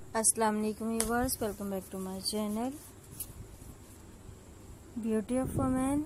अस्सलाम वालेकुम viewers, welcome back to my channel beauty of women.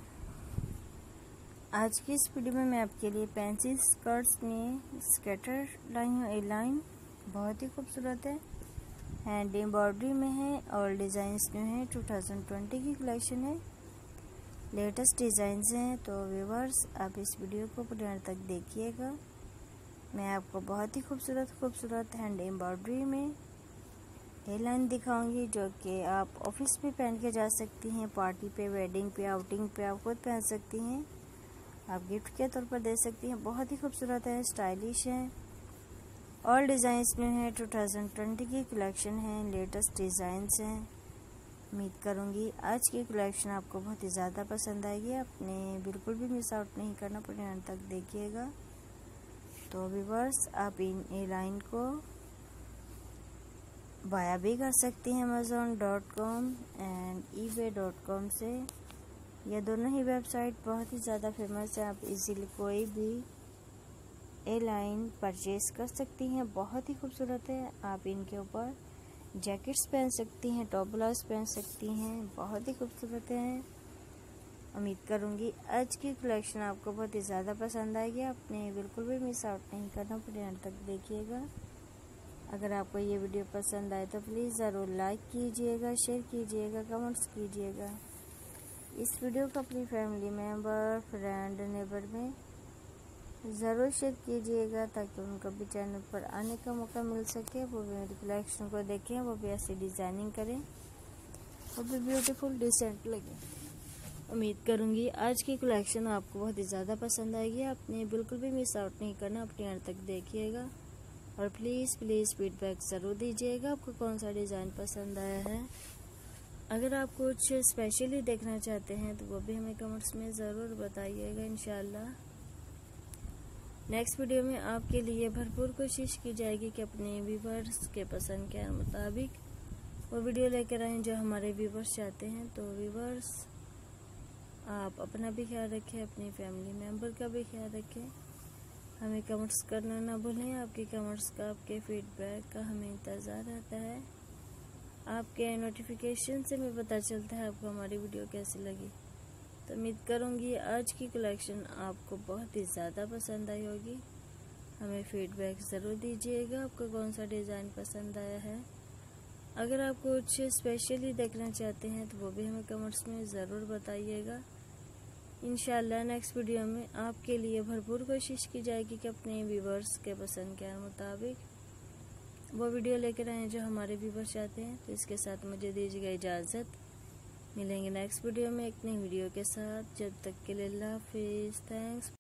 आज की इस वीडियो में मैं आपके लिए फैंसी स्कर्ट्स में स्केटर लाई हूँ। ए लाइन बहुत ही खूबसूरत है, हैंड एम्ब्रॉयडरी में है और डिज़ाइंस जो हैं 2020 की कलेक्शन है, लेटेस्ट डिज़ाइंस हैं। तो व्यूअर्स आप इस वीडियो को पूरे अंत तक देखिएगा। मैं आपको बहुत ही खूबसूरत हैंड एम्ब्रॉयडरी में ये लाइन दिखाऊंगी जो कि आप ऑफिस में पहन के जा सकती हैं, पार्टी पे, वेडिंग पे, आउटिंग पे आप खुद पहन सकती हैं, आप गिफ्ट के तौर पर दे सकती हैं। बहुत ही खूबसूरत है, स्टाइलिश है, ऑल डिज़ाइंस में है, 2020 की कलेक्शन है, लेटेस्ट डिज़ाइंस हैं। उम्मीद करूंगी आज की कलेक्शन आपको बहुत ही ज़्यादा पसंद आएगी। आपने बिल्कुल भी मिस आउट नहीं करना, पूरे अंत तक देखिएगा। तो व्यूअर्स आप इन ए लाइन को बाया भी कर सकती हैं amazon.com एंड ebay.com से। ये दोनों ही वेबसाइट बहुत ही ज़्यादा फेमस है। आप इजीली कोई भी ए लाइन परचेज कर सकती हैं। बहुत ही खूबसूरत है। आप इनके ऊपर जैकेट्स पहन सकती हैं, टॉप ब्लाउज पहन सकती हैं, बहुत ही खूबसूरत हैं। उम्मीद करूँगी आज की कलेक्शन आपको बहुत ही ज़्यादा पसंद आएगी। आपने बिल्कुल भी मिस आउट नहीं करना, पूरे अंत तक देखिएगा। अगर आपको ये वीडियो पसंद आए तो प्लीज़ ज़रूर लाइक कीजिएगा, शेयर कीजिएगा, कमेंट्स कीजिएगा। इस वीडियो को अपनी फैमिली मेम्बर, फ्रेंड, नेबर में ज़रूर शेयर कीजिएगा ताकि उनको भी चैनल पर आने का मौका मिल सके, वो भी मेरी कलेक्शन को देखें, वो भी ऐसी डिज़ाइनिंग करें, वो भी ब्यूटीफुल डिसेंट लगे। उम्मीद करूँगी आज की कलेक्शन आपको बहुत ही ज़्यादा पसंद आएगी। आपने बिल्कुल भी मिस आउट नहीं करना, अपने अंत तक देखिएगा और प्लीज़ फीडबैक ज़रूर दीजिएगा आपको कौन सा डिज़ाइन पसंद आया है। अगर आप कुछ स्पेशली देखना चाहते हैं तो वो भी हमें कमेंट्स में ज़रूर बताइएगा। इंशाल्लाह नेक्स्ट वीडियो में आपके लिए भरपूर कोशिश की जाएगी कि अपने व्यूवर्स के पसंद के मुताबिक वो वीडियो लेकर आएँ जो हमारे व्यूवर्स चाहते हैं। तो व्यूवर्स आप अपना भी ख्याल रखें, अपनी फैमिली मेम्बर का भी ख्याल रखें। हमें कमेंट्स करना ना भूलें। आपके कमेंट्स का, आपके फीडबैक का हमें इंतज़ार रहता है। आपके नोटिफिकेशन से हमें पता चलता है आपको हमारी वीडियो कैसी लगी। तो उम्मीद करूँगी आज की कलेक्शन आपको बहुत ही ज़्यादा पसंद आई होगी। हमें फीडबैक ज़रूर दीजिएगा आपको कौन सा डिज़ाइन पसंद आया है। अगर आप कुछ स्पेशली देखना चाहते हैं तो वो भी हमें कमेंट्स में ज़रूर बताइएगा। इंशाल्लाह नेक्स्ट वीडियो में आपके लिए भरपूर कोशिश की जाएगी कि अपने व्यूवर्स के पसंद के मुताबिक वो वीडियो लेकर आएँ जो हमारे व्यूवर्स चाहते हैं। तो इसके साथ मुझे दीजिएगा इजाज़त। मिलेंगे नेक्स्ट वीडियो में एक नई वीडियो के साथ। जब तक के लिए अल्लाह हाफिज़। थैंक्स।